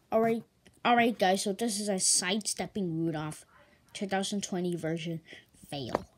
Alright guys, so this is a Sidestepping Rudolph 2020 version fail.